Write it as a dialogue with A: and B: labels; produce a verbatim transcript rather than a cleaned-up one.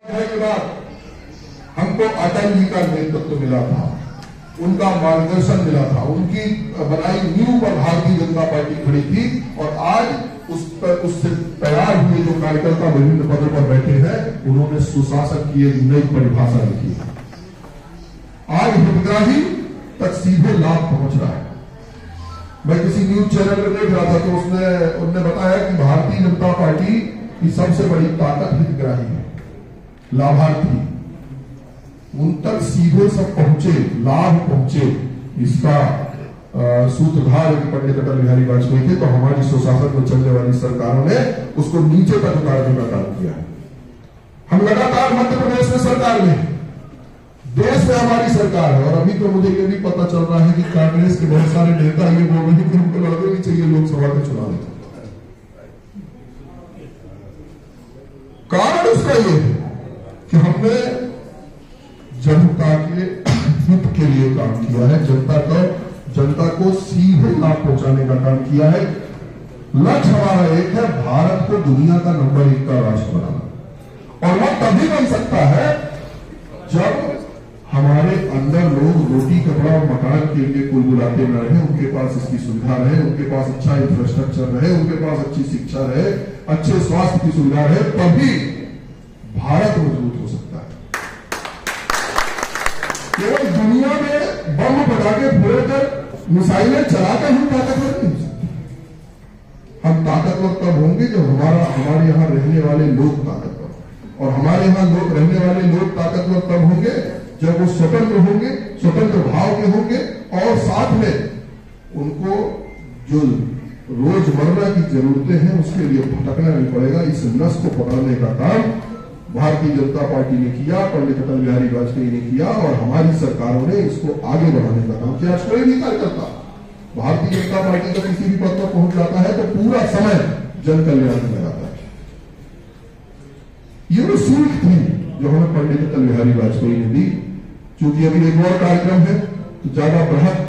A: के बाद हमको अटल जी का नेतृत्व मिला था, उनका मार्गदर्शन मिला था, उनकी बनाई नींव पर भारतीय जनता पार्टी खड़ी थी और आज उस पर उससे तैयार हुए जो कार्यकर्ता विभिन्न पदों पर बैठे हैं, उन्होंने सुशासन की एक नई परिभाषा लिखी है। आज हितग्राही तक सीधे लाभ पहुंच रहा है। मैं किसी न्यूज चैनल में देख रहा था तो उसने उन्होंने बताया कि भारतीय जनता पार्टी की सबसे बड़ी ताकत हितग्राही है, लाभार्थी उन तक सीधे सब पहुंचे, लाभ पहुंचे। इसका सूत्रधार पंडित अटल बिहारी वाजपेयी थे, तो हमारी सुशासन में चलने वाली सरकारों ने उसको नीचे तक उतारने का काम किया है। हम लगातार मध्य प्रदेश में सरकार में, देश में हमारी सरकार है, और अभी तो मुझे ये भी पता चल रहा है कि कांग्रेस के बहुत सारे नेता ये बोल रहे हैं कि हमको लड़ने नहीं चाहिए लोकसभा के चुनाव में। कारण उसका ये है कि हमने जनता के हित के लिए काम किया है, जनता को जनता को सीधे लाभ पहुंचाने का काम किया है। लक्ष्य हमारा एक है, भारत को दुनिया का नंबर एक का राष्ट्र बनाना, और वह तभी बन सकता है जब हमारे अंदर लोग रोटी कपड़ा और मकान के लिए कुल बुलाते न रहे, उनके पास इसकी सुविधा रहे, उनके पास अच्छा इंफ्रास्ट्रक्चर रहे, उनके पास अच्छी शिक्षा रहे, अच्छे स्वास्थ्य की सुविधा रहे, तभी भारत मजबूत हो सकता है। केवल दुनिया में बम पटाखे फोड़कर मिसाइलें चलाकर हम ताकतवर नहीं हो सकते। हम ताकतवर तब होंगे जब हमारा हमारे यहाँ रहने वाले लोग ताकतवर, और हमारे यहाँ लोग रहने वाले लोग ताकतवर तब होंगे जब वो स्वतंत्र होंगे, स्वतंत्र भाव के होंगे, और साथ में उनको जो रोजमर्रा की जरूरतें हैं उसके लिए भटकना नहीं पड़ेगा। इस नस को पकड़ने का काम भारतीय जनता पार्टी ने किया, पंडित अटल बिहारी वाजपेयी ने किया, और हमारी सरकारों ने इसको आगे बढ़ाने का काम किया। आज कोई भी कार्यकर्ता भारतीय जनता पार्टी का किसी भी पद पर पहुंच जाता है तो पूरा समय जन कल्याण में लगाता है। ये वो सीख थी जो हमें पंडित अटल बिहारी वाजपेयी ने दी। चूंकि अभी एक और कार्यक्रम है तो ज्यादा बृहद